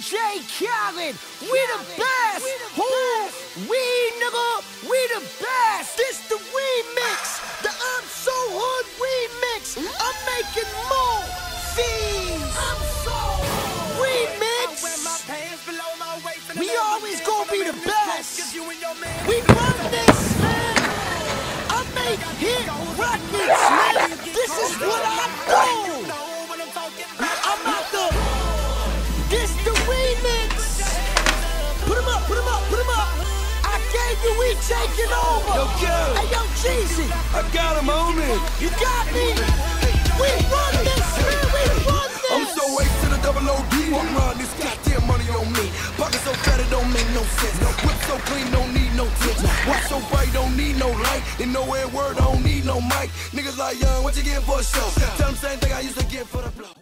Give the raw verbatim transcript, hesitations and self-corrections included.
J Khaled, we the best. Who? We, nigga, we the best. This the remix, the I'm So Hood remix. I'm making more fees. I'm so remix. We always gonna be the best. We run this, man. I make hit records, man. This is what I do. I'm out the. This the remix. Put him up, put him up, put him up. I gave you, we taking over. Yo, Kel. Hey, yo, Jeezy. I got him on it. You got me. We run this, man. We run this. I'm so A to the double O D. Walk around this goddamn money on me. Pocket so fat it don't make no sense. Whip so clean, don't need no tips. Watch so bright, don't need no light. And nowhere word, don't need no mic. Niggas like young, what you getting for a show? Tell them same thing I used to get for the blow.